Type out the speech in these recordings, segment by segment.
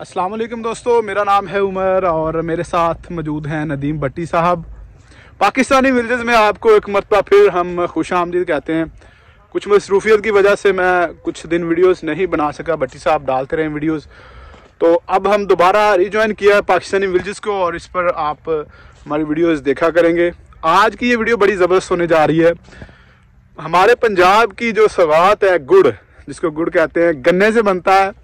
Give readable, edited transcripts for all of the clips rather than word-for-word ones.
अस्सलाम वालेकुम दोस्तों, मेरा नाम है उमर और मेरे साथ मौजूद हैं नदीम भट्टी साहब। पाकिस्तानी विलेजेस में आपको एक मरतबा फिर हम खुशामदीद कहते हैं। कुछ मसरूफियत की वजह से मैं कुछ दिन वीडियोस नहीं बना सका, भट्टी साहब डालते रहे वीडियोस, तो अब हम दोबारा रिज्वाइन किया है पाकिस्तानी विलेजेस को और इस पर आप हमारी वीडियोस देखा करेंगे। आज की ये वीडियो बड़ी ज़बरदस्त होने जा रही है। हमारे पंजाब की जो सौगात है गुड़, जिसको गुड़ कहते हैं, गन्ने से बनता है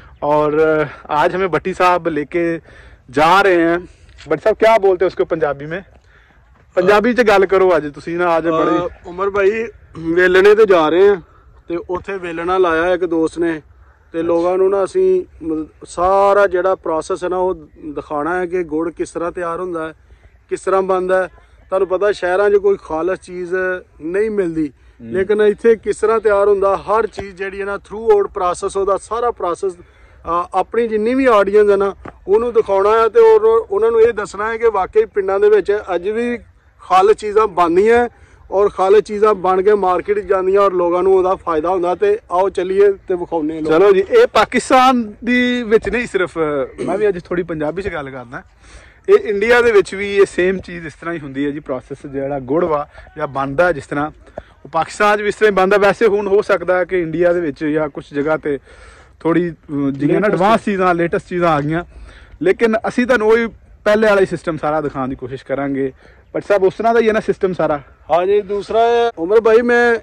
और आज हमें भट्टी साहब लेके जा रहे हैं। भट्टी साहब क्या बोलते हैं उसको पंजाबी में? पंजाबी च गल करो अज तुसी ना। आज बड़ी उमर भाई वेलने ते जा रहे हैं ते उत्थे वेलना लाया एक दोस्त ने ते लोगों नूं ना असीं सारा जिहड़ा प्रोसैस है ना वो दिखाना है कि गुड़ किस तरह तैयार होंदा है, किस तरह बनदा है। तुहानूं पता शहरां 'च कोई खालस चीज़ नहीं मिलदी, लेकिन इत्थे किस तरह तैयार होंदा हर चीज़ जिहड़ी है ना थ्रू आउट प्रोसैस, ओहदा सारा प्रोसैस अपनी जिन्नी भी आडियंस है ना उन्होंने दिखाना है तो उन्होंने ये दसना है कि वाकई पिंडां दे विच अज भी खल चीज़ां बनदियां और खल चीज़ां बन के मार्केट जांदियां और लोगों को उहदा फायदा हुंदा। ते आओ चलिए ते विखाउने। चलो जी, ये पाकिस्तान दी विच नहीं, सिर्फ मैं भी अज थोड़ी पंजाबी च गल करना। ये इंडिया दे विच भी ये सेम चीज़ इस तरह ही हुंदी है जी। प्रोसैस जिहड़ा गुड़ वा या बनदा जिस तरह वो पाकिस्तान भी इस तरह बनदा। वैसे हुण हो सकदा है कि इंडिया दे विच या कुछ जगह ते थोड़ी जियां ना एडवांस चीज़ां लेटेस्ट चीज़ां आ गई, लेकिन असी तुहानूं वही पहले वाला सिस्टम सारा दिखाने की कोशिश करांगे। बट साहब उस तरह का ही है ना सिस्टम सारा? हाँ जी। दूसरा है उमर भाई, मैं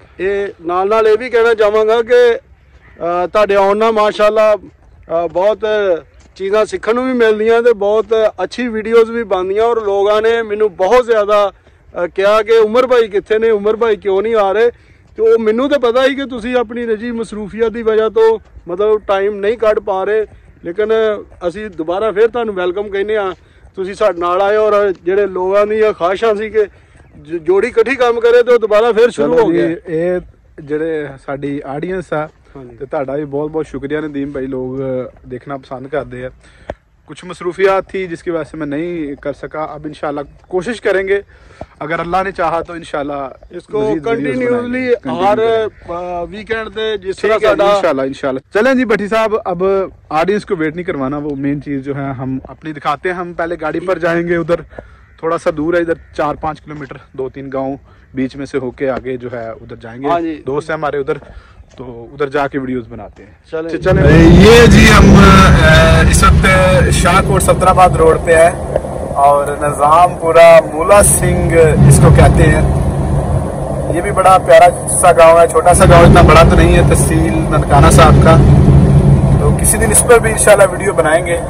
ये नाल ये भी कहना चाहांगा कि तुहाडे आउण नाल माशाअल्लाह बहुत चीज़ां सीखण नूं भी मिलदियां ते बहुत अच्छी वीडियोज़ भी बनदियां और लोगों ने मैनू बहुत ज़्यादा कहा कि उमर भाई कित्थे ने, उमर भाई क्यों नहीं आ रहे। तो मैनू तो पता ही कि तुसी अपनी निजी मसरूफियत की वजह तो मतलब टाइम नहीं कढ़ पा रहे, लेकिन असी दोबारा फिर तुहानूं वैलकम कहने आ, तुसी साडे नाल आए और जिहड़े लोगों दी ख्वाहिशां सी कि जोड़ी इकट्ठी काम करे तो दोबारा फिर शुरू हो गया। ये जिहड़े साडी आडियंस आ ते तुहाडा भी बहुत बहुत शुक्रिया नदीम भाई, लोग देखना पसंद करते हैं। कुछ मसरूफियात थी जिसकी वजह से मैं नहीं कर सका। अब इंशाल्लाह कोशिश करेंगे, अगर अल्लाह ने चाहा तो इंशाल्लाह इसको कंटिन्यूअसली हर वीकेंड पे जिस तरह इंशाल्लाह। चलें जी भट्टी साहब, अब ऑडियंस को वेट नहीं करवाना, वो मेन चीज़ जो है हम अपनी दिखाते हैं। हम पहले गाड़ी पर जाएंगे, उधर थोड़ा सा दूर है, इधर 4-5 किलोमीटर 2-3 गाँव बीच में से होके आगे जो है उधर जाएंगे। दोस्त है हमारे उधर, तो उधर जाके वीडियोस बनाते हैं। चले ये जी हम इस वक्त शाहकोट सतराबाद रोड पे है और निज़ामपुरा मूला सिंह इसको कहते हैं। ये भी बड़ा प्यारा सा गांव है, छोटा सा गांव, इतना बड़ा तो नहीं है, तहसील ननकाना साहब का। तो किसी दिन इस पर भी इंशाल्लाह वीडियो बनाएंगे।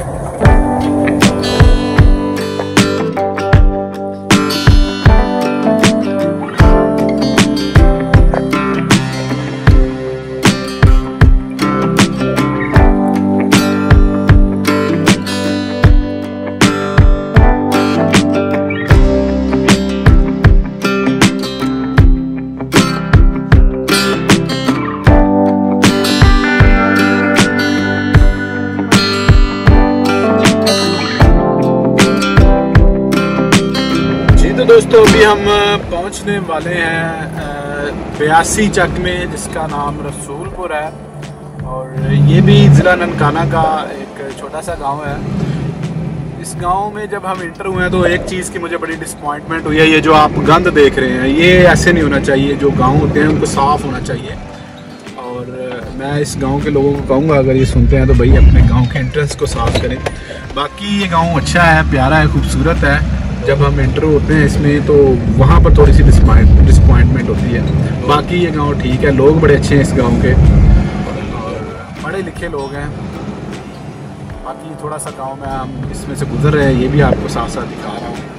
दोस्तों अभी हम पहुंचने वाले हैं 82 चक में, जिसका नाम रसूलपुर है और ये भी ज़िला ननकाना का एक छोटा सा गांव है। इस गांव में जब हम इंटर हुए हैं तो एक चीज़ की मुझे बड़ी डिसअपॉइंटमेंट हुई है। ये जो आप गंद देख रहे हैं ये ऐसे नहीं होना चाहिए। जो गांव होते हैं उनको साफ़ होना चाहिए और मैं इस गाँव के लोगों को कहूँगा, अगर ये सुनते हैं तो भाई अपने गाँव के एंट्रेंस को साफ़ करें। बाकी ये गाँव अच्छा है, प्यारा है, खूबसूरत है। जब हम इंटर होते हैं इसमें तो वहाँ पर थोड़ी सी डिसअपॉइंटमेंट होती है। बाकी ये गांव ठीक है, लोग बड़े अच्छे हैं इस गांव के और पढ़े लिखे लोग हैं। बाकी थोड़ा सा गांव में हम इसमें से गुजर रहे हैं, ये भी आपको साथ साथ दिखा रहा हूँ।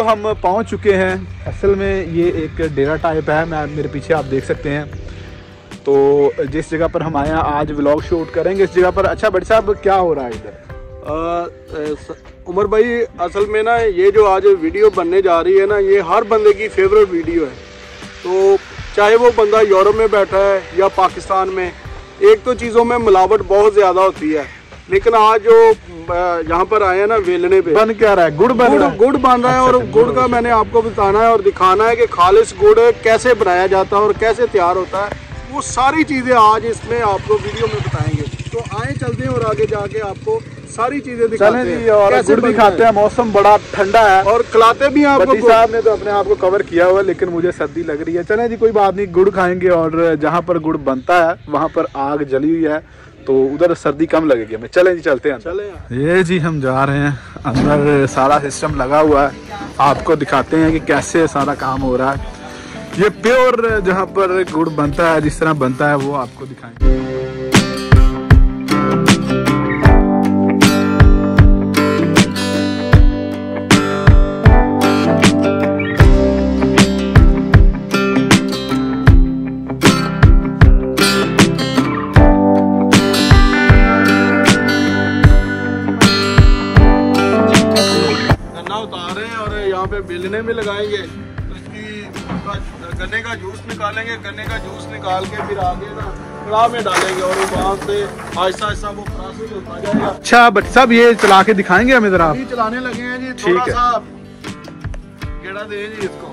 हम पहुंच चुके हैं। असल में ये एक डेरा टाइप है, मैं मेरे पीछे आप देख सकते हैं। तो जिस जगह पर हम आए हैं आज व्लॉग शूट करेंगे इस जगह पर। अच्छा बड़ी साहब क्या हो रहा है इधर? उमर भाई असल में ना ये जो आज वीडियो बनने जा रही है ना, ये हर बंदे की फेवरेट वीडियो है। तो चाहे वो बंदा यूरोप में बैठा है या पाकिस्तान में, एक तो चीज़ों में मिलावट बहुत ज़्यादा होती है, लेकिन आज जो यहाँ पर आए हैं ना वेलने पे बन क्या रहा है? गुड़ बन रहा है। गुड़ बन रहा है। और गुड़ का मैंने आपको बताना है और दिखाना है कि खालिश गुड़ कैसे बनाया जाता है और कैसे तैयार होता है। वो सारी चीज़ें आज इसमें आपको वीडियो में बताएंगे। तो आए चलते हैं और आगे जाके आपको सारी चीजें दिखाते हैं और गुड़ दिखाते हैं। मौसम बड़ा ठंडा है और खिलाते भी हैं आपको। साहब ने तो अपने आप को कवर किया हुआ है, लेकिन मुझे सर्दी लग रही है। चलें जी कोई बात नहीं, गुड़ खाएंगे। और जहाँ पर गुड़ बनता है वहाँ पर आग जली हुई है, तो उधर सर्दी कम लगेगी हमें। चलें जी चलते हैं। चलें। ये जी हम जा रहे हैं अंदर, सारा सिस्टम लगा हुआ है। आपको दिखाते हैं कि कैसे सारा काम हो रहा है। ये प्योर जहाँ पर गुड़ बनता है, जिस तरह बनता है वो आपको दिखाएंगे। बेलने में लगाएंगे तो इसकी गन्ने का जूस निकालेंगे। गन्ने का जूस निकाल के फिर आगे ना कड़ाह में डालेंगे और वहाँ से आहिस्ता आहिस्ता वो प्रोसेस होता जाएगा। अच्छा बट सब ये चला के दिखाएंगे हमें जरा? चलाने लगे हैं जी। थोड़ा सा गेड़ा दें जी इसको।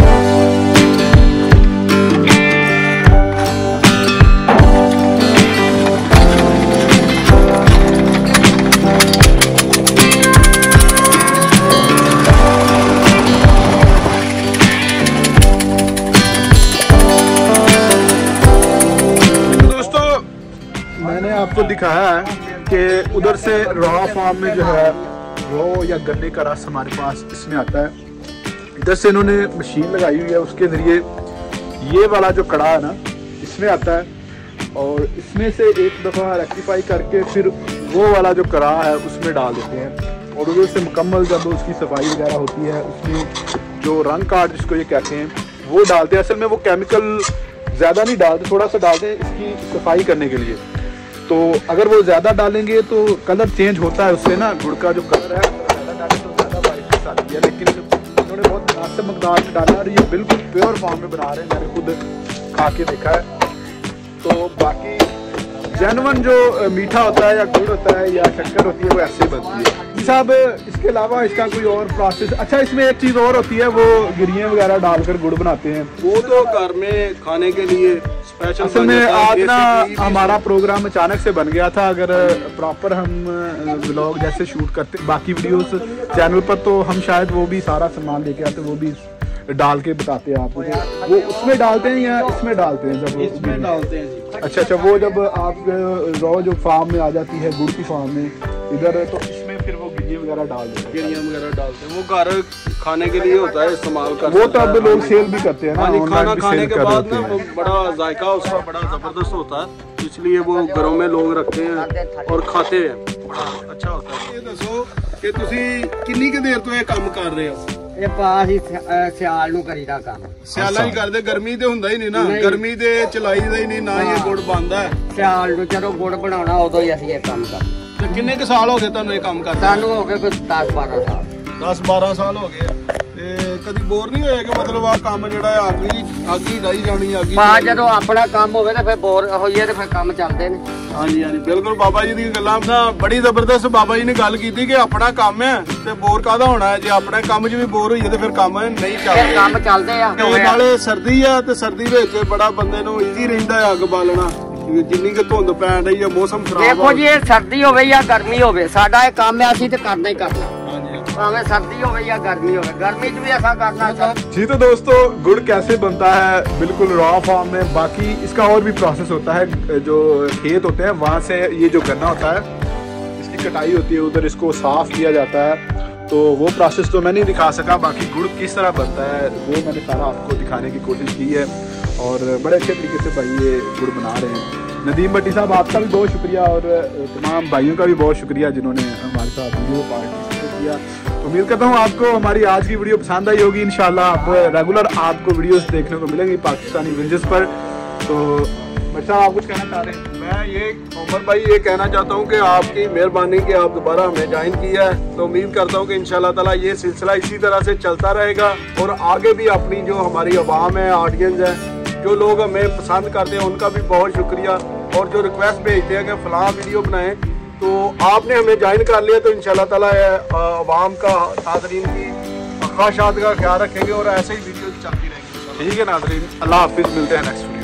आपको दिखाया है कि उधर से रॉ फार्म में जो है रॉ या गन्ने का रस हमारे पास इसमें आता है। इधर से इन्होंने मशीन लगाई हुई है, उसके ज़रिए ये वाला जो कड़ा है ना इसमें आता है और इसमें से एक दफ़ा रेक्टिफाई करके फिर वो वाला जो कड़ा है उसमें डाल देते हैं। और उधर से मुकम्मल जब उसकी सफाई वगैरह होती है, उसमें जो रंग कार्ड जिसको ये कहते हैं वो डालते हैं। असल में वो केमिकल ज़्यादा नहीं डालते, थोड़ा सा डालते हैं इसकी सफाई करने के लिए। तो अगर वो ज़्यादा डालेंगे तो कलर चेंज होता है, उससे ना गुड़ का जो कलर है ज़्यादा डालें तो ज़्यादा वाइटनेस आती है। लेकिन उन्होंने बहुत मुनासिब मकदार में डाला और ये बिल्कुल प्योर फॉर्म में बना रहे हैं, मैंने खुद खा के देखा है। तो बाकी जेन्युइन जो मीठा होता है या गुड़ होता है या शक्कर होती है वो ऐसे बनती है। साहब इसके अलावा इसका कोई और प्रोसेस? अच्छा इसमें एक चीज़ और होती है, वो गिरियाँ वगैरह डालकर गुड़ बनाते हैं, वो तो घर में खाने के लिए स्पेशल। असल में आज ना हमारा प्रोग्राम अचानक से बन गया था। अगर प्रॉपर हम व्लॉग जैसे शूट करते बाकी वीडियोस चैनल पर तो हम शायद वो भी सारा सामान लेके आते, वो भी डाल के बताते हैं आपको। वो उसमें डालते हैं या इसमें डालते हैं? जब इसमें डालते हैं जी। अच्छा वो जब आप रॉ जो फार्म में आ जाती है गुड़ की फार्म में इधर, तो इसमें फिर वो गिरियाँ वगैरह डाल देते हैं। गिरियाँ वगैरह डालते हैं, वो घर खाने के लिए होता है, इस्तेमाल करते हैं। वो तो अब लोग सेल भी करते हैं ना, खाना खाने के बाद ना वो बड़ा जायका उसका बड़ा जबरदस्त होता है, इसलिए वो घरों में लोग रखते हैं और खाते हैं, बड़ा अच्छा होता है। ये दसो कि तुसी कितनी के देर तो ये काम कर रहे हो? ਇਹ ਪਾਸ ਹੀ ਸਿਆਲ ਨੂੰ ਕਰੀਦਾ ਕੰਮ। ਸਿਆਲਾਂ ਹੀ ਕਰਦੇ, ਗਰਮੀ ਤੇ ਹੁੰਦਾ ਹੀ ਨਹੀਂ ਨਾ, ਗਰਮੀ ਦੇ ਚਲਾਈ ਦਾ ਹੀ ਨਹੀਂ, ਨਾ ਹੀ ਇਹ ਗੁੜ ਬਣਦਾ ਹੈ। ਸਿਆਲ ਨੂੰ ਜਦੋਂ ਗੁੜ ਬਣਾਉਣਾ ਉਦੋਂ ਹੀ ਅਸੀਂ ਇਹ ਕੰਮ ਕਰਦੇ। ਤੇ ਕਿੰਨੇ ਕੁ ਸਾਲ ਹੋ ਗਏ ਤੁਹਾਨੂੰ ਇਹ ਕੰਮ ਕਰਦੇ? ਸਾਨੂੰ ਹੋ ਗਏ ਕੋਈ 10-12 ਸਾਲ। 10-12 ਸਾਲ ਹੋ ਗਏ। ਤੇ ਕਦੀ ਬੋਰ ਨਹੀਂ ਹੋਇਆ ਕਿ ਮਤਲਬ ਆ ਕੰਮ ਜਿਹੜਾ ਹੈ ਅੱਗ ਹੀ ਡਾਈ ਜਾਣੀ, ਅੱਗ ਹੀ ਬਾਅਦ ਜਦੋਂ ਆਪਣਾ ਕੰਮ ਹੋਵੇ ਤਾਂ ਫਿਰ ਬੋਰ ਹੋਈਏ ਤੇ ਫਿਰ ਕੰਮ ਚੱਲਦੇ ਨੇ। ਹਾਂਜੀ ਹਾਂਜੀ ਬਿਲਕੁਲ ਬਾਬਾ ਜੀ ਦੀਆਂ ਗੱਲਾਂ ਨਾ ਬੜੀ ਜ਼ਬਰਦਸਤ ਬਾਬਾ ਜੀ ਨੇ ਗੱਲ ਕੀਤੀ ਕਿ ਆਪਣਾ ਕੰਮ ਹੈ ਤੇ ਬੋਰ ਕਾਹਦਾ ਹੋਣਾ ਹੈ। ਜੇ ਆਪਣੇ ਕੰਮ 'ਚ ਵੀ ਬੋਰ ਹੋਈਏ ਤੇ ਫਿਰ ਕੰਮ ਨਹੀਂ ਚੱਲਦੇ। ਕੰਮ ਚੱਲਦੇ ਆ। ਨਾਲੇ ਸਰਦੀ ਆ ਤੇ ਸਰਦੀ ਵਿੱਚ ਬੜਾ ਬੰਦੇ ਨੂੰ ਈਜ਼ੀ ਰਹਿੰਦਾ ਹੈ ਅੱਗ ਬਾਲਣਾ, ਜਿੰਨੀ ਕਿ ਧੁੰਦ ਪੈਣ ਰਹੀ ਹੈ, ਮੌਸਮ ਖਰਾਬ ਹੈ। ਦੇਖੋ ਜੀ ਇਹ ਸਰਦੀ ਹੋਵੇ ਜਾਂ ਗਰਮੀ ਹੋਵੇ ਸਾਡਾ ਇਹ ਕੰਮ ਹੈ, ਅਸੀਂ ਤੇ करना ही करना। भावे सर्दी हो या गर्मी हो, गर्मी में भी ऐसा करना था। जी तो दोस्तों गुड़ कैसे बनता है बिल्कुल रॉ फॉर्म में। बाकी इसका और भी प्रोसेस होता है, जो खेत होते हैं वहाँ से ये जो गन्ना होता है इसकी कटाई होती है, उधर इसको साफ किया जाता है। तो वो प्रोसेस तो मैं नहीं दिखा सका, बाकी गुड़ किस तरह बनता है वो मैंने सारा आपको दिखाने की कोशिश की है और बड़े अच्छे तरीके से भाई ये गुड़ बना रहे हैं। नदीम भट्टी साहब आपका भी बहुत शुक्रिया और तमाम भाइयों का भी बहुत शुक्रिया जिन्होंने हमारे साथ वीडियो पार्टिसिपेट किया। तो उम्मीद करता हूँ आपको हमारी आज की वीडियो पसंद आई होगी। इंशाल्लाह आप रेगुलर आपको वीडियोस देखने को मिलेंगी पाकिस्तानी विलेजेस पर। तो बच्चा आप कुछ कहना चाह रहे हैं? मैं ये उमर भाई ये कहना चाहता हूँ कि आपकी मेहरबानी कि आप दोबारा हमें ज्वाइन किया है। तो उम्मीद करता हूँ कि इंशाल्लाह ताला ये सिलसिला इसी तरह से चलता रहेगा और आगे भी अपनी जो हमारी आवाम है, ऑडियंस है, जो लोग हमें पसंद करते हैं उनका भी बहुत शुक्रिया। और जो रिक्वेस्ट भेजते हैं कि फलां वीडियो बनाएं, तो आपने हमें ज्वाइन कर लिया तो इंशाल्लाह ताला आवाम का नाज़रीन की ख्वाहिशात का ख्याल रखेंगे और ऐसे ही वीडियो चलती रहेंगी। ठीक है नाज़रीन, अल्लाह हाफिज़, मिलते हैं नेक्स्ट वीडियो।